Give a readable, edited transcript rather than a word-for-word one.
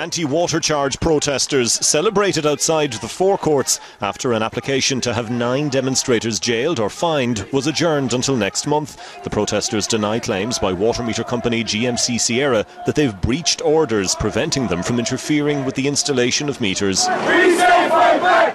Anti-water charge protesters celebrated outside the forecourts after an application to have 9 demonstrators jailed or fined was adjourned until next month. The protesters deny claims by water meter company GMC Sierra that they've breached orders preventing them from interfering with the installation of meters.